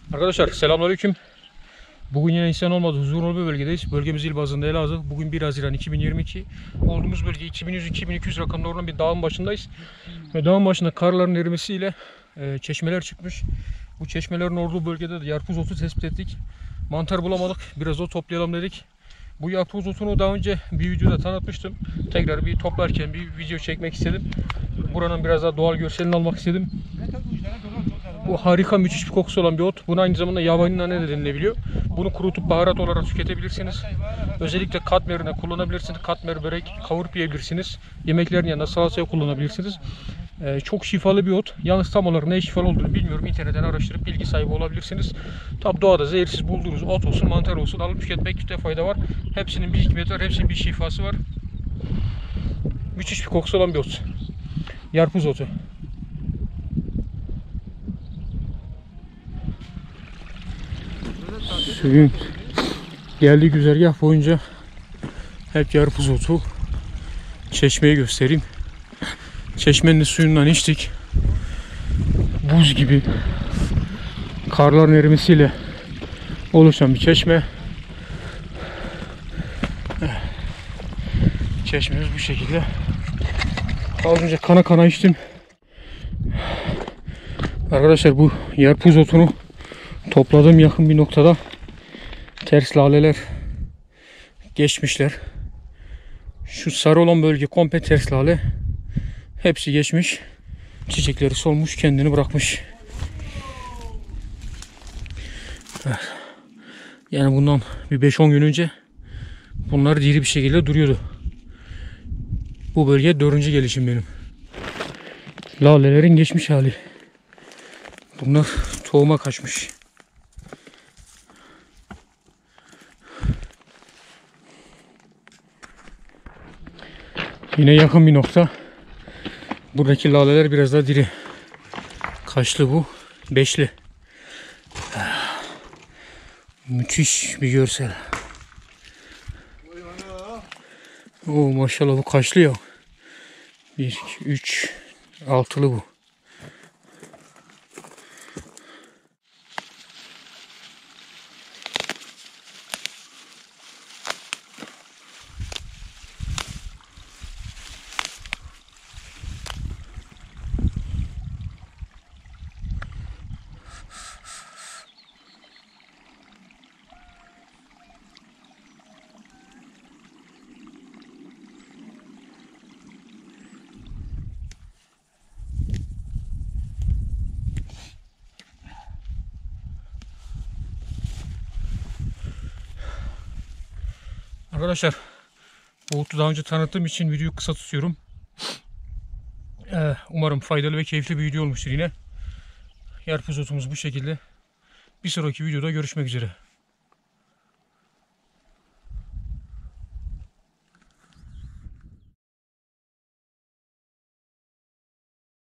Arkadaşlar selamünaleyküm. Bugün yine insan olmadı, huzurlu bir bölgedeyiz. Bölgemiz il bazında Elazığ. Bugün 1 Haziran 2022. Olduğumuz bölge 2100-2200 rakamlı olan bir dağın başındayız. Ve dağın başında karların erimesiyle çeşmeler çıkmış. Bu çeşmelerin olduğu bölgede de yarpuz otu tespit ettik. Mantar bulamadık. Biraz ot toplayalım dedik. Bu yarpuz otunu daha önce bir videoda tanıtmıştım. Tekrar bir toplarken bir video çekmek istedim. Buranın biraz daha doğal görselini almak istedim. Bu harika, müthiş bir kokusu olan bir ot. Bunu aynı zamanda yabani nane de denilebiliyor. Bunu kurutup baharat olarak tüketebilirsiniz. Özellikle katmerine kullanabilirsiniz. Katmer börek kavurup yiyebilirsiniz. Yemeklerin yanında salataya kullanabilirsiniz. Çok şifalı bir ot. Yalnız tam olarak ne şifalı olduğunu bilmiyorum. İnternetten araştırıp bilgi sahibi olabilirsiniz. Tabi doğada zehirsiz bulduğunuz ot olsun, mantar olsun alıp tüketmekte fayda var. Hepsinin bir hikmeti var, hepsinin bir şifası var. Müthiş bir kokusu olan bir ot. Yarpuz otu. Suyun geldiği güzergah boyunca hep yarpuz otu. Çeşmeyi göstereyim. Çeşmenin suyundan içtik. Buz gibi karların erimesiyle oluşan bir çeşme. Çeşmemiz bu şekilde. Az önce kana kana içtim. Arkadaşlar bu yarpuz otunu topladığım yakın bir noktada ters laleler geçmişler. Şu sarı olan bölge komple ters lale. Hepsi geçmiş. Çiçekleri solmuş, kendini bırakmış. Yani bundan bir 5-10 gün önce bunlar diri bir şekilde duruyordu. Bu bölge 4. gelişim benim. Lalelerin geçmiş hali. Bunlar tohuma kaçmış. Yine yakın bir nokta. Buradaki laleler biraz daha diri. Kaçlı bu? 5'li. Müthiş bir görsel. Oo, maşallah bu kaçlı ya. 1, 2, 3, 6'lı bu. Arkadaşlar bu otu daha önce tanıttığım için videoyu kısa tutuyorum. Umarım faydalı ve keyifli bir video olmuştur yine. Yarpuz otumuz bu şekilde. Bir sonraki videoda görüşmek üzere.